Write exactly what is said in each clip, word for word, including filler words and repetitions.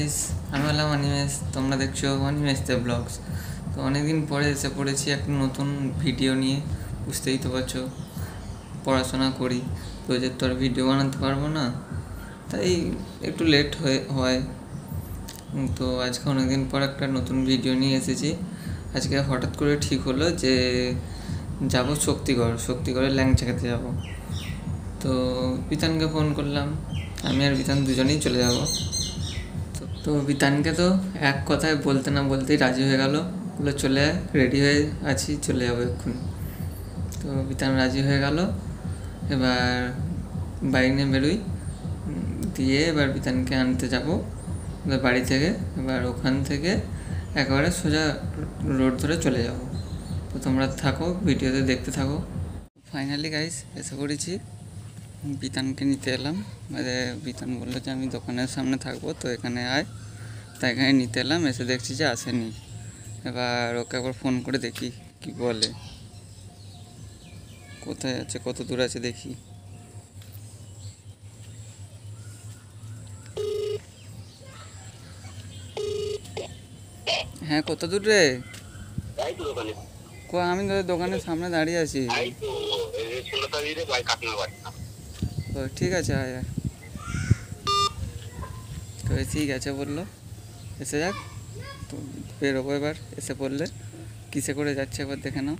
Guys, আমি হলাম অনিমেষ। তোমরা দেখছো অনিমেষ দ্য ব্লগস। তো অনেকদিন পরে এসে পড়েছি একটা নতুন ভিডিও নিয়ে। বুঝতেই তো পারছো, পড়াশোনা করি, রোজের তো আর ভিডিও বানাতে পারবো না, তাই একটু লেট হয়ে হয়। তো আজকে অনেকদিন পর একটা নতুন ভিডিও নিয়ে এসেছি। আজকে হঠাৎ করে ঠিক হলো যে যাব শক্তিগড়, শক্তিগড়ের ল্যাংচা খেতে যাবো। তো বিতানকে ফোন করলাম, আমি আর বিতান দুজনেই চলে যাব। তো বিতানকে তো এক কথায় বলতে না বলতেই রাজি হয়ে গেল, বলে চলে আয়, রেডি হয়ে আছি, চলে যাবো এক্ষুনি। তো বিতান রাজি হয়ে গেল। এবার বাইক নিয়ে বেরোই, দিয়ে এবার বিতানকে আনতে যাব এবার বাড়ি থেকে। এবার ওখান থেকে একেবারে সোজা রোড ধরে চলে যাব। তো তোমরা থাকো, ভিডিওতে দেখতে থাকো। ফাইনালি গাইস এসে পড়েছি, বিতানকে নিতে এলাম। মানে বিতান বললো যে আমি দোকানের সামনে থাকবো, তো এখানে আয়। তাই এখানে নিতে এলাম, এসে দেখছি যে আসেনি। এবার ওকে একবার ফোন করে দেখি কি বলে, কোথায় আছে, কত দূর আছে দেখি। হ্যাঁ, কত দূর রে? কো আমি তো দোকানের সামনে দাঁড়িয়ে আছি। তো ঠিক আছে, আয় আয়। তো এসেই গেছে বললো, এসে যাক। তো বেরোবো এবার, এসে পড়লে কিসে করে যাচ্ছে একবার দেখে নাও।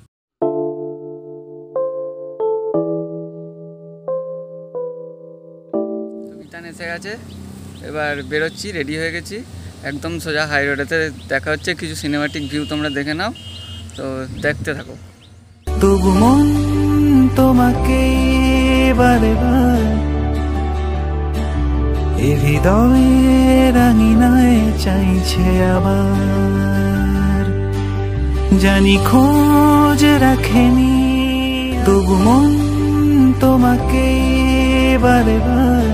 তো বিতান এসে গেছে, এবার বেরোচ্ছি, রেডি হয়ে গেছি। একদম সোজা হাই রোডেতে দেখা হচ্ছে, কিছু সিনেমাটিক ভিউ তোমরা দেখে নাও। তো দেখতে থাকো। তবু মন তোমাকে বারে বার এ হৃদয়ের রাঙিনায় চাইছে আবার, জানি খোঁজ রাখেনি তবু মন তোমাকে বারে বার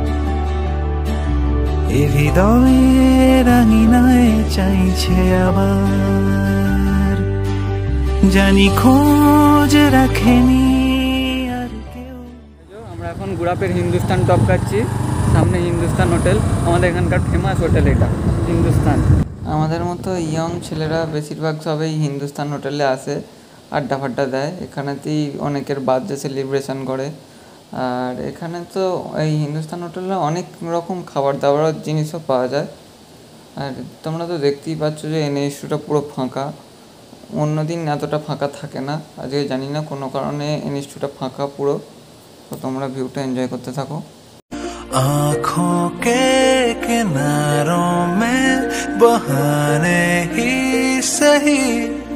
এ হৃদয়ের রাঙিনায় চাইছে আবার, জানি খোঁজ রাখেনি আর কেউ। আমরা এখন গুড়াপের হিন্দুস্তান টপ খাচ্ছি, সামনে হিন্দুস্তান হোটেল, আমাদের এখানকার ফেমাস হোটেল এটা হিন্দুস্তান। আমাদের মতো ইয়ং ছেলেরা বেশিরভাগ সবাই হিন্দুস্তান হোটেলে আসে, আড্ডা ফাড্ডা দেয়। এখানেতেই অনেকের বার্থডে সেলিব্রেশন করে। আর এখানে তো এই হিন্দুস্তান হোটেলে অনেক রকম খাবার দাবারের জিনিসও পাওয়া যায়। আর তোমরা তো দেখতেই পাচ্ছ যে এনএইচটা পুরো ফাঁকা, অন্যদিন এতটা ফাঁকা থাকে না। আজকে জানি না কোনো কারণে এনএইচটা ফাঁকা পুরো। তো তোমরা ভিউটা এনজয় করতে থাকো। आँखों के किनारों में बहाने ही सही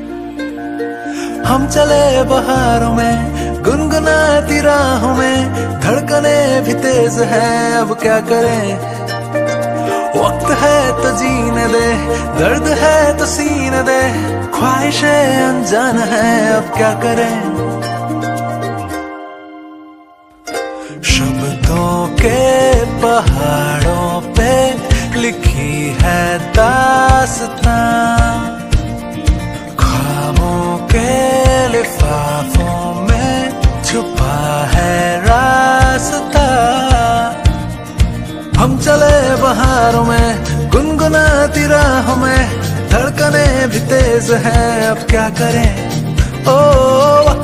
हम चले बहारों में, गुनगुनाती राहों में, धड़कने भी तेज है अब क्या करें, वक्त है तो जीने दे, दर्द है तो सीने दे, ख्वाहिशें अनजान है अब क्या करें, शब्दों के पहाड़ों पे लिखी है दास्तां, ख्वाबों के लिफाफों में छुपा है रास्ता, हम चले बहारों में, गुनगुनाती राहों में, धड़कने भी तेज है अब क्या करें, ओ वक्त।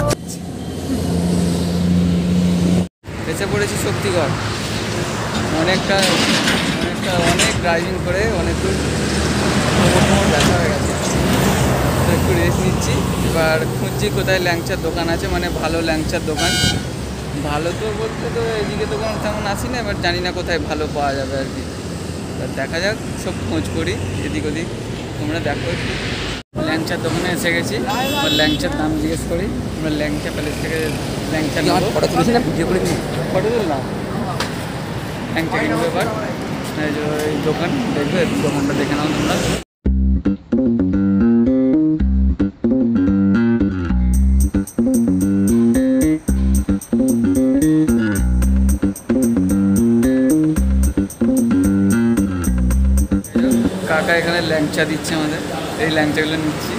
এসে পড়েছি শক্তিগড়। অনেকটা অনেকটা অনেক ড্রাইভিং করে অনেক দূর দেখা হয়ে গেছে। তো একটু রেস্ট নিচ্ছি। এবার খুঁজছি কোথায় ল্যাংচার দোকান আছে, মানে ভালো ল্যাংচার দোকান। ভালো তো বলতে তো এদিকে তো কোনো তেমন আসি না, এবার জানি না কোথায় ভালো পাওয়া যাবে আর কি। এবার দেখা যাক, সব খোঁজ করি এদিক ওদিক। তোমরা দেখো একটু। ল্যাংচার দোকানে এসে গেছি, এবার ল্যাংচার দাম জিজ্ঞেস করি। আমরা ল্যাংচা প্যালেস থেকে ল্যাংচা নেবো। ফটো তুলেছি না, ভিডিও করে নিই, ফটো তুললাম। ল্যাংচা কিনবো এবার। এই দোকান দেখবে, দোকানটা দেখে নাও তোমরা। কাকা এখানে ল্যাংচা দিচ্ছে আমাদের, এই ল্যাংচাগুলো নিচ্ছি।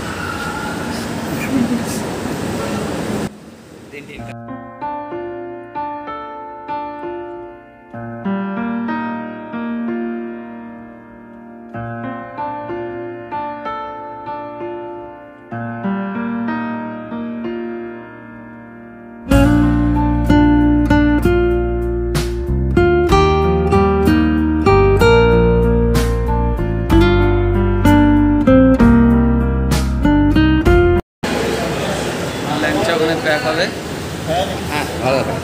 ব্যাক হবে। হ্যাঁ ভালো হবে।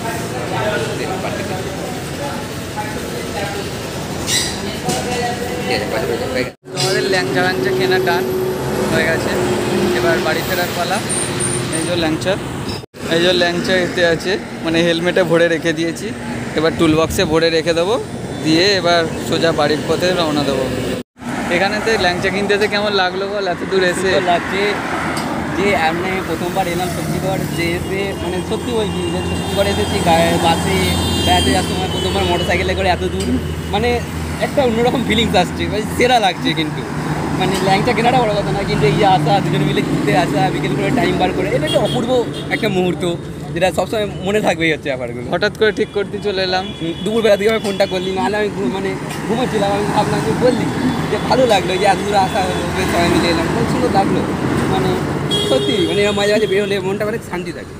তোমাদের ল্যাংচা ল্যাংচা কেনা টান হয়ে গেছে, এবার বাড়ি ফেরার পালা। এই যে ল্যাংচা, এই যে ল্যাংচা এতে আছে, মানে হেলমেটে ভরে রেখে দিয়েছি, এবার টুল বক্সে ভরে রেখে দেবো, দিয়ে এবার সোজা বাড়ির পথে রওনা দেবো। এখানেতে ল্যাংচা কিনতেতে কেমন লাগলো বল, এত দূর এসে? লাগছে যে আমি প্রথমবার এলাম সত্যিকার, যে এসে মানে সত্যি বলছি যে সত্যিকার এসেছি বাসে বেড়াতে যাওয়ার সময়, প্রথমবার মোটর সাইকেলে করে এত দূর, মানে একটা অন্যরকম ফিলিংস আসছে, মানে সেরা লাগছে। কিন্তু মানে ল্যাংচা কেনাটা বড় কথা না, কিন্তু এই আসা, দুজন মিলে ঘুরতে আসা, বিকেল করে টাইম বার করে, এটা একটা অপূর্ব একটা মুহূর্ত, যেটা সবসময় মনে থাকবেই হচ্ছে ব্যাপারগুলো। হঠাৎ করে ঠিক করতে চলে এলাম, দুপুরবেলা দিকে আমি ফোনটা করলি, নাহলে আমি মানে ঘুমোচ্ছিলাম, আমি ভাবলাম যে বললি যে ভালো লাগলো যে এত দূরে আসা হলো, সবাই মিলে এলাম, খুব সুন্দর লাগলো। মানে সত্যি মানে মাঝে মাঝে বেরোলে মনটা অনেক শান্তি থাকে।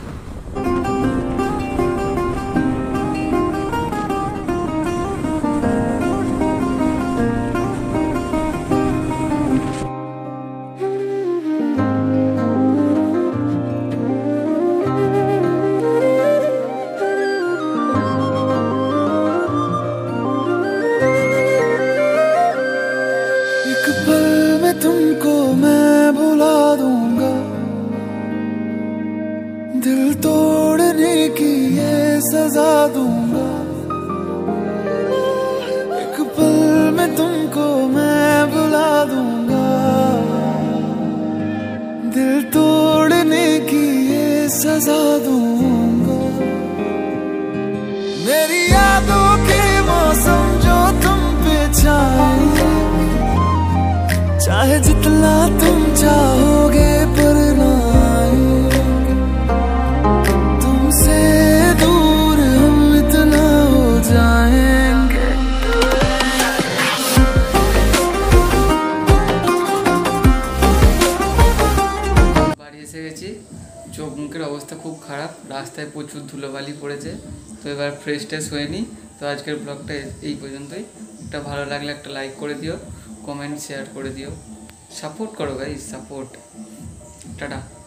तुमको मैं भुला दूंगा, दिल तोड़ने की ये सजा दूंगा। एक पल में तुमको मैं भुला दूंगा, दिल तोड़ने की ये सजा दूंगा। मेरी यादों के मौसम जो तुम पे छाए, चाहे जितना तुम चाहोगे पर ना आएंगे, तुमसे दूर हम इतना हो जाएंगे। বাড়ি এসে গেছি, চোখ মুখের অবস্থা খুব খারাপ, রাস্তায় প্রচুর ধুলোবালি পড়েছে, তো এবার ফ্রেশ ট্রেশ হয়ে নিই। তো আজকের ব্লগটা এই পর্যন্তই। একটা ভালো লাগলে একটা লাইক করে দিও, কমেন্ট শেয়ার করে দিও, সাপোর্ট করো গাইস, সাপোর্ট। টাটা।